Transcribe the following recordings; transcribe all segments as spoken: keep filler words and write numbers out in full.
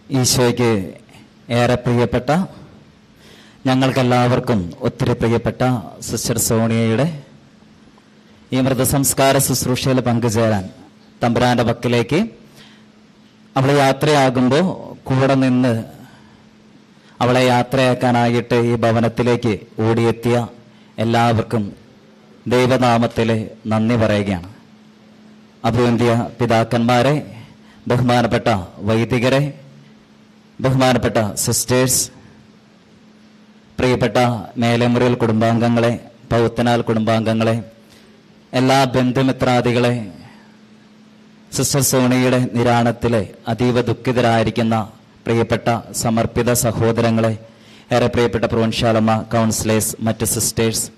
ഈശോയ്ക്ക് ഏറെ പ്രിയപ്പെട്ട, ഞങ്ങൾക്കെല്ലാവർക്കും ഒത്തിരി പ്രിയപ്പെട്ട സിസ്റ്റർ സോണിയയുടെ ഈ മൃതസംസ്കാര ശുശ്രൂഷയിൽ പങ്കുചേരാൻ തമ്പുരാന്റെ പക്കലേക്ക് അവളെ യാത്രയാകുമ്പോൾ കൂടെ നിന്ന് അവളെ യാത്രയാക്കാനായിട്ട് ഈ ഭവനത്തിലേക്ക് ഓടിയെത്തിയ എല്ലാവർക്കും ദൈവനാമത്തിലെ നന്ദി പറയുകയാണ്. അഭിവന്ധ്യ പിതാക്കന്മാരെ, ബഹുമാനപ്പെട്ട വൈദികരെ, ബഹുമാനപ്പെട്ട സിസ്റ്റേഴ്സ്, പ്രിയപ്പെട്ട മേലമുറിയൽ കുടുംബാംഗങ്ങളെ, പൗത്തനാൽ കുടുംബാംഗങ്ങളെ, എല്ലാ ബന്ധുമിത്രാദികളെ, സിസ്റ്റർ സോണിയുടെ നിര്യാണത്തിലെ അതീവ ദുഃഖിതരായിരിക്കുന്ന പ്രിയപ്പെട്ട സമർപ്പിത സഹോദരങ്ങളെ, ഏറെ പ്രിയപ്പെട്ട പ്രൊവിൻഷ്യാലമ്മ, കൗൺസിലേഴ്സ്, മറ്റ് സിസ്റ്റേഴ്സ്,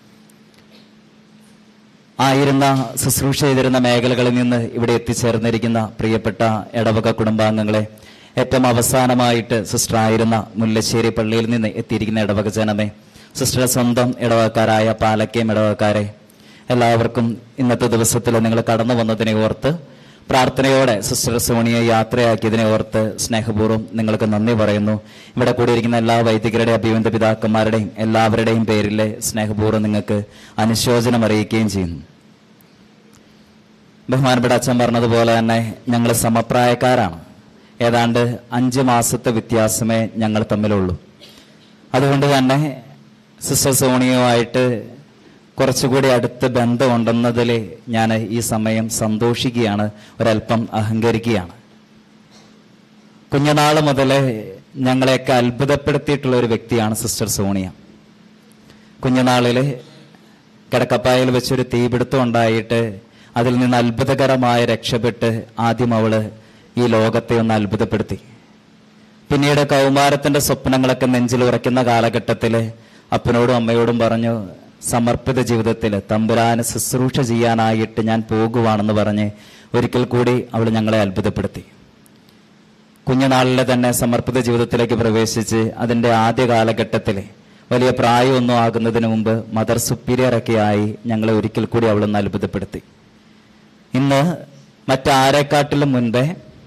ആയിരുന്ന ശുശ്രൂഷ ചെയ്തിരുന്ന മേഖലകളിൽ നിന്ന് ഇവിടെ എത്തിച്ചേർന്നിരിക്കുന്ന പ്രിയപ്പെട്ട ഇടവക കുടുംബാംഗങ്ങളെ, ഏറ്റവും അവസാനമായിട്ട് സിസ്റ്റർ ആയിരുന്ന മുല്ലശ്ശേരി പള്ളിയിൽ നിന്ന് എത്തിയിരിക്കുന്ന ഇടവക ജനമേ, സിസ്റ്ററുടെ സ്വന്തം ഇടവക്കാരായ പാലക്കയം ഇടവക്കാരെ, എല്ലാവർക്കും ഇന്നത്തെ ദിവസത്തിൽ നിങ്ങൾ കടന്നു വന്നതിനെ ഓർത്ത് പ്രാർത്ഥനയോടെ സിസ്റ്റർ സോണിയെ യാത്രയാക്കിയതിനെ ഓർത്ത് സ്നേഹപൂർവ്വം നിങ്ങൾക്ക് നന്ദി പറയുന്നു. ഇവിടെ കൂടിയിരിക്കുന്ന എല്ലാ വൈദികരുടെയും അഭിവന്ധ്യ പിതാക്കന്മാരുടെയും എല്ലാവരുടെയും പേരിൽ സ്നേഹപൂർവ്വം നിങ്ങൾക്ക് അനുശോചനം അറിയിക്കുകയും ചെയ്യുന്നു. ബഹുമാനപ്പെട്ട അച്ഛൻ പറഞ്ഞതുപോലെ തന്നെ ഞങ്ങൾ സമപ്രായക്കാരാണ്. ഏതാണ്ട് അഞ്ച് മാസത്തെ വ്യത്യാസമേ ഞങ്ങൾ തമ്മിലുള്ളൂ. അതുകൊണ്ട് തന്നെ സിസ്റ്റർ സോണിയുമായിട്ട് കുറച്ചുകൂടി അടുത്ത് ബന്ധമുണ്ടെന്നതിൽ ഞാൻ ഈ സമയം സന്തോഷിക്കുകയാണ്, ഒരല്പം അഹങ്കരിക്കുകയാണ്. കുഞ്ഞുനാൾ മുതൽ ഞങ്ങളെയൊക്കെ അത്ഭുതപ്പെടുത്തിയിട്ടുള്ള ഒരു വ്യക്തിയാണ് സിസ്റ്റർ സോണിയ. കുഞ്ഞുനാളിൽ കിടക്കപ്പായയിൽ വെച്ചൊരു തീപിടുത്തം ഉണ്ടായിട്ട് അതിൽ നിന്ന് അത്ഭുതകരമായി രക്ഷപ്പെട്ട് ആദ്യം അവള് ഈ ലോകത്തെ ഒന്ന് അത്ഭുതപ്പെടുത്തി. പിന്നീട് കൗമാരത്തിന്റെ സ്വപ്നങ്ങളൊക്കെ നെഞ്ചിൽ ഉറയ്ക്കുന്ന കാലഘട്ടത്തിൽ അപ്പനോടും അമ്മയോടും പറഞ്ഞു, സമർപ്പിത ജീവിതത്തിൽ തമ്പുരാന് ശുശ്രൂഷ ചെയ്യാനായിട്ട് ഞാൻ പോകുവാണെന്ന് പറഞ്ഞ് ഒരിക്കൽ കൂടി അവൾ ഞങ്ങളെ അത്ഭുതപ്പെടുത്തി. കുഞ്ഞുനാളിലെ തന്നെ സമർപ്പിത ജീവിതത്തിലേക്ക് പ്രവേശിച്ച് അതിൻ്റെ ആദ്യ കാലഘട്ടത്തിൽ വലിയ പ്രായമൊന്നും ആകുന്നതിന് മുമ്പ് മദർ സുപ്പീരിയറൊക്കെ ആയി ഞങ്ങളെ ഒരിക്കൽ കൂടി അവളൊന്ന് അത്ഭുതപ്പെടുത്തി. ഇന്ന് മറ്റാരെക്കാട്ടിലും മുൻപേ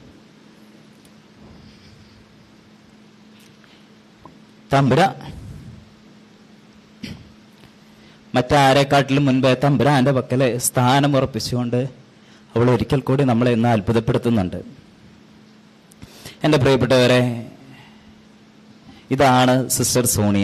തമ്പുര മറ്റാരെക്കാട്ടിലും മുൻപേ തമ്പുരാന്റെ പക്കലെ സ്ഥാനം ഉറപ്പിച്ചുകൊണ്ട് അവൾ ഒരിക്കൽ കൂടി നമ്മളെ ഇന്ന് അത്ഭുതപ്പെടുത്തുന്നുണ്ട്. എൻ്റെ പ്രിയപ്പെട്ടവരെ, ഇതാണ് സിസ്റ്റർ സോണിയ.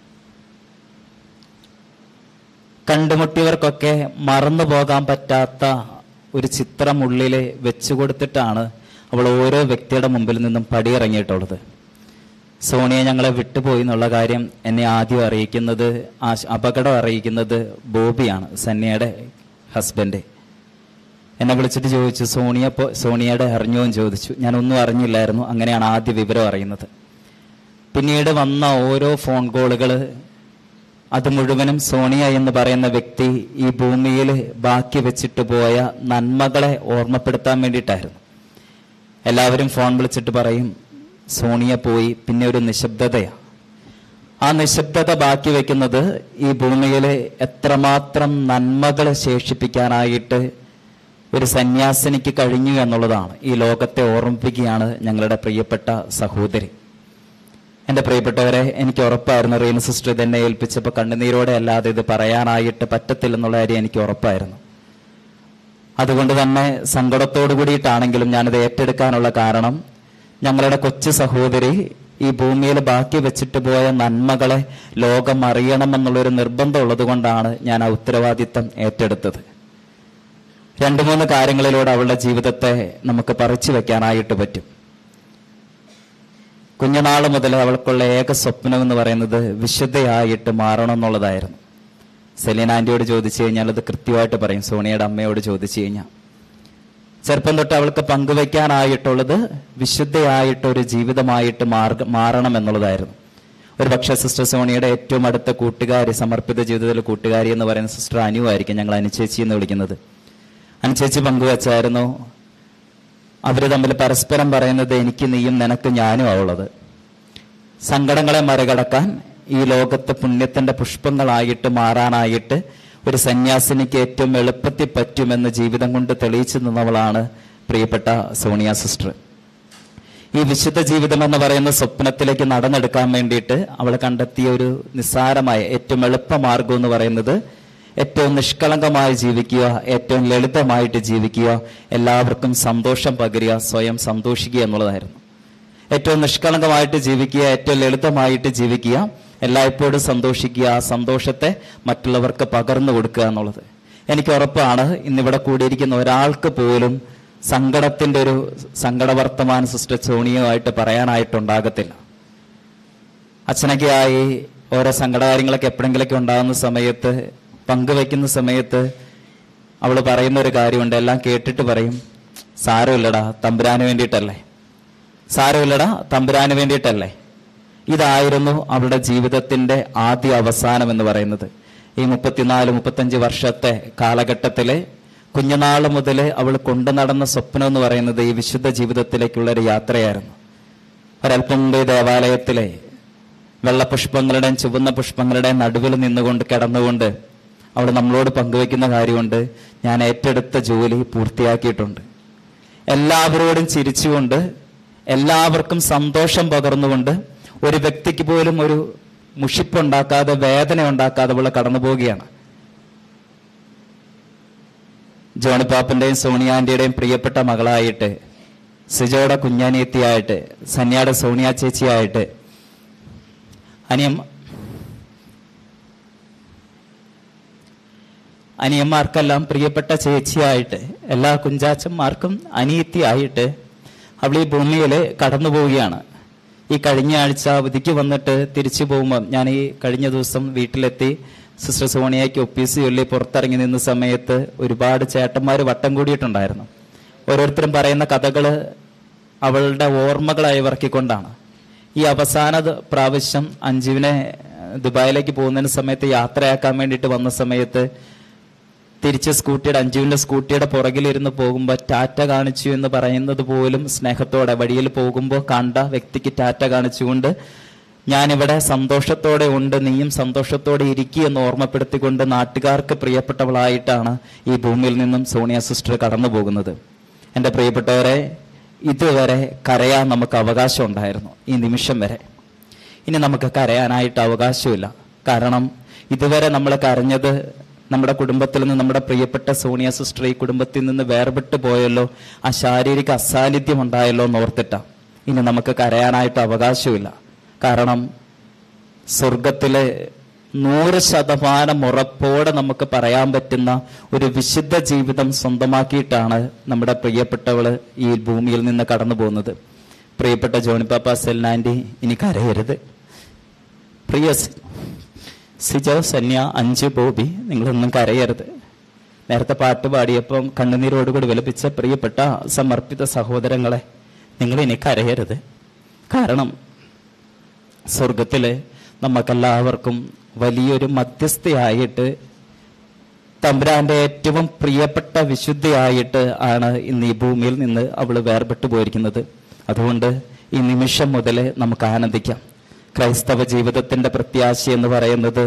കണ്ടുമുട്ടിയവർക്കൊക്കെ മറന്നു പോകാൻ പറ്റാത്ത ഒരു ചിത്രം ഉള്ളിൽ വെച്ചു കൊടുത്തിട്ടാണ് അവൾ ഓരോ വ്യക്തിയുടെ മുമ്പിൽ നിന്നും പടിയിറങ്ങിയിട്ടുള്ളത്. സോണിയ ഞങ്ങളെ വിട്ടുപോയി എന്നുള്ള കാര്യം എന്നെ ആദ്യം അറിയിക്കുന്നത്, അപകടം അറിയിക്കുന്നത് ബോബിയാണ്, സന്യയുടെ ഹസ്ബൻഡ്. എന്നെ വിളിച്ചിട്ട് ചോദിച്ചു, സോണിയ സോണിയയുടെ അറിഞ്ഞോ എന്ന് ചോദിച്ചു. ഞാനൊന്നും അറിഞ്ഞില്ലായിരുന്നു. അങ്ങനെയാണ് ആദ്യ വിവരം അറിയുന്നത്. പിന്നീട് വന്ന ഓരോ ഫോൺ കോളുകൾ, അത് മുഴുവനും സോണിയ എന്ന് പറയുന്ന വ്യക്തി ഈ ഭൂമിയിൽ ബാക്കി വെച്ചിട്ട് പോയ നന്മകളെ ഓർമ്മപ്പെടുത്താൻ വേണ്ടിയിട്ടായിരുന്നു. എല്ലാവരും ഫോൺ വിളിച്ചിട്ട് പറയും, സോണിയ പോയി, പിന്നെ ഒരു നിശബ്ദതയാണ്. ആ നിശബ്ദത ബാക്കി വെക്കുന്നത് ഈ ഭൂമിയിൽ എത്രമാത്രം നന്മകൾ ശേഷിപ്പിക്കാനായിട്ട് ഒരു സന്യാസിനിക്ക് കഴിഞ്ഞു എന്നുള്ളതാണ്. ഈ ലോകത്തെ ഓർമ്മിപ്പിക്കുകയാണ് ഞങ്ങളുടെ പ്രിയപ്പെട്ട സഹോദരി. എൻ്റെ പ്രിയപ്പെട്ടവരെ, എനിക്ക് ഉറപ്പായിരുന്നു റീന സിസ്റ്റർ ഇതെന്നെ ഏൽപ്പിച്ചപ്പോൾ കണ്ണുനീരോടെ അല്ലാതെ ഇത് പറയാനായിട്ട് പറ്റത്തില്ലെന്നുള്ള കാര്യം എനിക്ക് ഉറപ്പായിരുന്നു. അതുകൊണ്ട് തന്നെ സങ്കടത്തോടു കൂടിയിട്ടാണെങ്കിലും ഞാനിത് ഏറ്റെടുക്കാനുള്ള കാരണം, ഞങ്ങളുടെ കൊച്ചു സഹോദരി ഈ ഭൂമിയിൽ ബാക്കി വെച്ചിട്ട് പോയ നന്മകളെ ലോകം അറിയണമെന്നുള്ളൊരു നിർബന്ധം ഉള്ളത് കൊണ്ടാണ് ഞാൻ ആ ഉത്തരവാദിത്തം ഏറ്റെടുത്തത്. രണ്ടു മൂന്ന് കാര്യങ്ങളിലൂടെ അവളുടെ ജീവിതത്തെ നമുക്ക് പറിച്ചു വെക്കാനായിട്ട് പറ്റും. കുഞ്ഞുനാൾ മുതൽ അവൾക്കുള്ള ഏക സ്വപ്നം എന്ന് പറയുന്നത് വിശുദ്ധയായിട്ട് മാറണം എന്നുള്ളതായിരുന്നു. സെലീന ആന്റിയോട് ചോദിച്ചു കഴിഞ്ഞാൽ അത് കൃത്യമായിട്ട് പറയും. സോണിയയുടെ അമ്മയോട് ചോദിച്ചു കഴിഞ്ഞാൽ ചെറുപ്പം തൊട്ട് അവൾക്ക് പങ്കുവയ്ക്കാനായിട്ടുള്ളത് വിശുദ്ധയായിട്ടൊരു ജീവിതമായിട്ട് മാർഗ മാറണം എന്നുള്ളതായിരുന്നു. ഒരു പക്ഷേ സിസ്റ്റർ സോണിയുടെ ഏറ്റവും അടുത്ത കൂട്ടുകാരി, സമർപ്പിത ജീവിതത്തിലെ കൂട്ടുകാരി എന്ന് പറയുന്ന സിസ്റ്റർ അനു ആയിരിക്കും, ഞങ്ങൾ അനുചേച്ചി എന്ന് വിളിക്കുന്നത്. അനുചേച്ചി പങ്കുവച്ചായിരുന്നു, അവർ തമ്മിൽ പരസ്പരം പറയുന്നത് എനിക്ക് നീയും നിനക്ക് ഞാനും ആവുള്ളത്. സങ്കടങ്ങളെ മറികടക്കാൻ, ഈ ലോകത്ത് പുണ്യത്തിന്റെ പുഷ്പങ്ങളായിട്ട് മാറാനായിട്ട് ഒരു സന്യാസിനിക്ക് ഏറ്റവും എളുപ്പത്തിൽ പറ്റുമെന്ന് ജീവിതം കൊണ്ട് തെളിയിച്ചു നിന്നവളാണ് പ്രിയപ്പെട്ട സോണിയ സിസ്റ്റർ. ഈ വിശുദ്ധ ജീവിതം എന്ന് പറയുന്ന സ്വപ്നത്തിലേക്ക് നടന്നെടുക്കാൻ വേണ്ടിയിട്ട് അവൾ കണ്ടെത്തിയ ഒരു നിസ്സാരമായ ഏറ്റവും എളുപ്പമാർഗം എന്ന് പറയുന്നത് ഏറ്റവും നിഷ്കളങ്കമായി ജീവിക്കുക, ഏറ്റവും ലളിതമായിട്ട് ജീവിക്കുക, എല്ലാവർക്കും സന്തോഷം പകരുക, സ്വയം സന്തോഷിക്കുക എന്നുള്ളതായിരുന്നു. ഏറ്റവും നിഷ്കളങ്കമായിട്ട് ജീവിക്കുക, ഏറ്റവും ലളിതമായിട്ട് ജീവിക്കുക, എല്ലായ്പ്പോഴും സന്തോഷിക്കുക, ആ സന്തോഷത്തെ മറ്റുള്ളവർക്ക് പകർന്നു കൊടുക്കുക എന്നുള്ളത്. എനിക്ക് ഉറപ്പാണ് ഇന്നിവിടെ കൂടിയിരിക്കുന്ന ഒരാൾക്ക് പോലും സങ്കടത്തിന്റെ ഒരു സങ്കടവർത്തമാന സിസ്റ്റർ സോണിയുമായിട്ട് പറയാനായിട്ടുണ്ടാകത്തില്ല. അച്ഛനൊക്കെയായി ഓരോ സങ്കടകാര്യങ്ങളൊക്കെ എപ്പോഴെങ്കിലൊക്കെ ഉണ്ടാകുന്ന സമയത്ത്, പങ്കുവെക്കുന്ന സമയത്ത് അവൾ പറയുന്ന ഒരു കാര്യമുണ്ട്. എല്ലാം കേട്ടിട്ട് പറയും, സാരമില്ലടാ തമ്പുരാന് വേണ്ടിയിട്ടല്ലേ, സാരമില്ലടാ തമ്പുരാന് വേണ്ടിയിട്ടല്ലേ. ഇതായിരുന്നു അവളുടെ ജീവിതത്തിന്റെ ആദ്യ അവസാനം എന്ന് പറയുന്നത്. ഈ മുപ്പത്തിനാല് മുപ്പത്തഞ്ച് വർഷത്തെ കാലഘട്ടത്തിലെ കുഞ്ഞുനാൾ മുതൽ അവൾ കൊണ്ടു നടന്ന സ്വപ്നം എന്ന് പറയുന്നത് ഈ വിശുദ്ധ ജീവിതത്തിലേക്കുള്ള ഒരു യാത്രയായിരുന്നു. ഒരൽപ്പം മുമ്പ് ദേവാലയത്തിലെ വെള്ളപുഷ്പങ്ങളുടെയും ചുവന്ന പുഷ്പങ്ങളുടെയും നടുവിൽ നിന്നുകൊണ്ട് കിടന്നുകൊണ്ട് അവൾ നമ്മളോട് പങ്കുവെക്കുന്ന കാര്യമുണ്ട്, ഞാൻ ഏറ്റെടുത്ത ജോലി പൂർത്തിയാക്കിയിട്ടുണ്ട്. എല്ലാവരോടും ചിരിച്ചുകൊണ്ട്, എല്ലാവർക്കും സന്തോഷം പകർന്നുകൊണ്ട്, ഒരു വ്യക്തിക്ക് പോലും ഒരു മുഷിപ്പുണ്ടാക്കാതെ, വേദന ഉണ്ടാക്കാതെ അവൾ കടന്നു പോവുകയാണ്. ജോണിപ്പാപ്പന്റെയും സോണിയാന്റിയുടെയും പ്രിയപ്പെട്ട മകളായിട്ട്, സിജോയുടെ കുഞ്ഞാനിയത്തിയായിട്ട്, സന്യാടെ സോണിയ ചേച്ചിയായിട്ട്, അനിയം അനിയന്മാർക്കെല്ലാം പ്രിയപ്പെട്ട ചേച്ചിയായിട്ട്, എല്ലാ കുഞ്ചാച്ചന്മാർക്കും അനിയത്തിയായിട്ട് അവൾ ഈ ഭൂമിയിൽ കടന്നു പോവുകയാണ്. ഈ കഴിഞ്ഞ ആഴ്ച അവധിക്ക് വന്നിട്ട് തിരിച്ചു പോകുമ്പം ഞാൻ ഈ കഴിഞ്ഞ ദിവസം വീട്ടിലെത്തി സിസ്റ്റർ സോണിയയ്ക്ക് ഒപ്പീസ് ചൊല്ലി പുറത്തിറങ്ങി നിന്ന സമയത്ത് ഒരുപാട് ചേട്ടന്മാർ വട്ടം കൂടിയിട്ടുണ്ടായിരുന്നു. ഓരോരുത്തരും പറയുന്ന കഥകൾ അവളുടെ ഓർമ്മകളായി വർക്കിക്കൊണ്ടാണ്. ഈ അവസാന പ്രാവശ്യം അഞ്ജുവിനെ ദുബായിലേക്ക് പോകുന്നതിന് സമയത്ത് യാത്രയാക്കാൻ വേണ്ടിയിട്ട് വന്ന സമയത്ത് തിരിച്ച് സ്കൂട്ടിയുടെ അഞ്ജുവിന്റെ സ്കൂട്ടിയുടെ പുറകിലിരുന്ന് പോകുമ്പോൾ ടാറ്റ കാണിച്ചു എന്ന് പറയുന്നത് പോലും സ്നേഹത്തോടെ, വഴിയിൽ പോകുമ്പോൾ കണ്ട വ്യക്തിക്ക് ടാറ്റ കാണിച്ചുകൊണ്ട്, ഞാനിവിടെ സന്തോഷത്തോടെ ഉണ്ട്, നീയും സന്തോഷത്തോടെ ഇരിക്കുക എന്ന് ഓർമ്മപ്പെടുത്തിക്കൊണ്ട് നാട്ടുകാർക്ക് പ്രിയപ്പെട്ടവളായിട്ടാണ് ഈ ഭൂമിയിൽ നിന്നും സോണിയ സിസ്റ്റർ കടന്നു പോകുന്നത്. എൻ്റെ പ്രിയപ്പെട്ടവരെ, ഇതുവരെ കരയാൻ നമുക്ക് അവകാശം ഉണ്ടായിരുന്നു. ഈ നിമിഷം വരെ ഇനി നമുക്ക് കരയാനായിട്ട് അവകാശമില്ല. കാരണം ഇതുവരെ നമ്മൾ കരഞ്ഞത് നമ്മുടെ കുടുംബത്തിൽ നിന്ന്, നമ്മുടെ പ്രിയപ്പെട്ട സോണിയ സിസ്റ്റർ ഈ കുടുംബത്തിൽ നിന്ന് വേർപെട്ട് പോയല്ലോ, ആ ശാരീരിക അസാന്നിധ്യം ഉണ്ടായല്ലോ എന്ന് ഓർത്തിട്ടാ. ഇനി നമുക്ക് കരയാനായിട്ട് അവകാശമില്ല. കാരണം സ്വർഗത്തിലെ നൂറ് ശതമാനം ഉറപ്പോടെ നമുക്ക് പറയാൻ പറ്റുന്ന ഒരു വിശുദ്ധ ജീവിതം സ്വന്തമാക്കിയിട്ടാണ് നമ്മുടെ പ്രിയപ്പെട്ടവള് ഈ ഭൂമിയിൽ നിന്ന് കടന്നു പോകുന്നത്. പ്രിയപ്പെട്ട ജോണിപ്പാപ്പ സെൽനാൻഡി, ഇനി കരയരുത്. പ്രിയ സിജോ, സന്യ, അഞ്ചു, ബോബി, നിങ്ങളൊന്നും കരയരുത്. നേരത്തെ പാട്ട് പാടിയപ്പം കണ്ണുനീരോടുകൂടി വിലപിച്ച പ്രിയപ്പെട്ട സമർപ്പിത സഹോദരങ്ങളെ, നിങ്ങൾ ഇനി കരയരുത്. കാരണം സ്വർഗത്തില് നമുക്കെല്ലാവർക്കും വലിയൊരു മധ്യസ്ഥയായിട്ട്, തമ്പുരാന്റെ ഏറ്റവും പ്രിയപ്പെട്ട വിശുദ്ധയായിട്ട് ആണ് ഇന്ന് ഈ ഭൂമിയിൽ നിന്ന് അവൾ വേർപെട്ടു പോയിരിക്കുന്നത്. അതുകൊണ്ട് ഈ നിമിഷം മുതൽ നമുക്ക് ആനന്ദിക്കാം. ക്രൈസ്തവ ജീവിതത്തിന്റെ പ്രത്യാശ എന്ന് പറയുന്നത്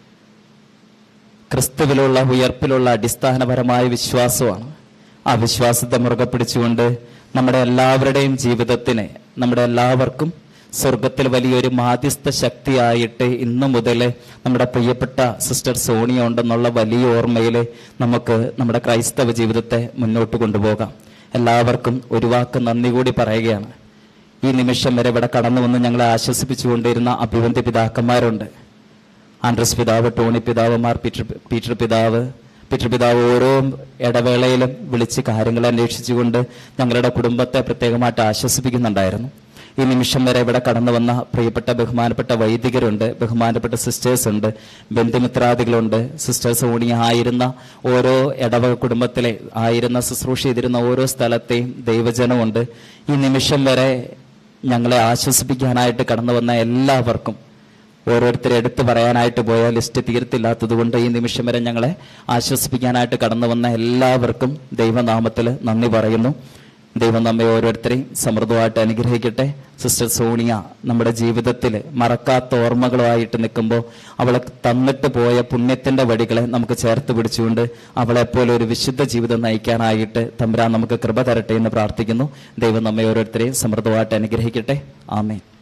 ക്രിസ്തുവിലുള്ള ഉയർപ്പിലുള്ള അടിസ്ഥാനപരമായ വിശ്വാസമാണ്. ആ വിശ്വാസത്തെ മുറുകെ പിടിച്ചുകൊണ്ട് നമ്മുടെ എല്ലാവരുടെയും ജീവിതത്തിനെ, നമ്മുടെ എല്ലാവർക്കും സ്വർഗത്തിൽ വലിയൊരു മാധ്യസ്ഥ ശക്തിയായിട്ട് ഇന്നു മുതൽ നമ്മുടെ പ്രിയപ്പെട്ട സിസ്റ്റർ സോണിയ ഉണ്ടെന്നുള്ള വലിയ ഓർമ്മയിൽ നമുക്ക് നമ്മുടെ ക്രൈസ്തവ ജീവിതത്തെ മുന്നോട്ട് കൊണ്ടുപോകാം. എല്ലാവർക്കും ഒരു വാക്ക് നന്ദി കൂടി പറയുകയാണ്. ഈ നിമിഷം വരെ ഇവിടെ കടന്നു വന്ന് ഞങ്ങളെ ആശ്വസിപ്പിച്ചുകൊണ്ടിരുന്ന അഭിവന്ദ്യ പിതാക്കന്മാരുണ്ട്. ആൻഡ്രസ് പിതാവ്, ടോണി പിതാവ്, മാർ പീറ്റർ പീറ്റർ പിതാവ് പീറ്റർ പിതാവ് ഓരോ ഇടവേളയിലും വിളിച്ച് കാര്യങ്ങൾ അന്വേഷിച്ചുകൊണ്ട് ഞങ്ങളുടെ കുടുംബത്തെ പ്രത്യേകമായിട്ട് ആശ്വസിപ്പിക്കുന്നുണ്ടായിരുന്നു. ഈ നിമിഷം വരെ ഇവിടെ കടന്നു വന്ന പ്രിയപ്പെട്ട ബഹുമാനപ്പെട്ട വൈദികരുണ്ട്, ബഹുമാനപ്പെട്ട സിസ്റ്റേഴ്സ് ഉണ്ട്, ബന്ധുമിത്രാദികളുണ്ട്. സിസ്റ്റർ സോണിയ ആയിരുന്ന ഓരോ ഇടവക കുടുംബത്തിലെ ആയിരുന്ന ശുശ്രൂഷ ചെയ്തിരുന്ന ഓരോ സ്ഥലത്തെയും ദൈവജനമുണ്ട്. ഈ നിമിഷം വരെ ഞങ്ങളെ ആശ്വസിപ്പിക്കാനായിട്ട് കടന്നു വന്ന എല്ലാവർക്കും, ഓരോരുത്തരെ എടുത്തു പറയാനായിട്ട് പോയ ലിസ്റ്റ് തീർത്തില്ലാത്തത് കൊണ്ട് ഈ നിമിഷം വരെ ഞങ്ങളെ ആശ്വസിപ്പിക്കാനായിട്ട് കടന്നു വന്ന എല്ലാവർക്കും ദൈവനാമത്തിൽ നന്ദി പറയുന്നു. ദൈവം നമ്മെ ഓരോരുത്തരെയും സമൃദ്ധമായിട്ട് അനുഗ്രഹിക്കട്ടെ. സിസ്റ്റർ സോണിയ നമ്മുടെ ജീവിതത്തിൽ മറക്കാത്ത ഓർമ്മകളുമായിട്ട് നിൽക്കുമ്പോൾ അവളെ തന്നിട്ട് പോയ പുണ്യത്തിന്റെ വടികളെ നമുക്ക് ചേർത്ത് പിടിച്ചുകൊണ്ട് അവളെപ്പോലെ ഒരു വിശുദ്ധ ജീവിതം നയിക്കാനായിട്ട് തമ്പുരാൻ നമുക്ക് കൃപ തരട്ടെ എന്ന് പ്രാർത്ഥിക്കുന്നു. ദൈവം നമ്മെ ഓരോരുത്തരെയും സമൃദ്ധമായിട്ട് അനുഗ്രഹിക്കട്ടെ. ആമേൻ.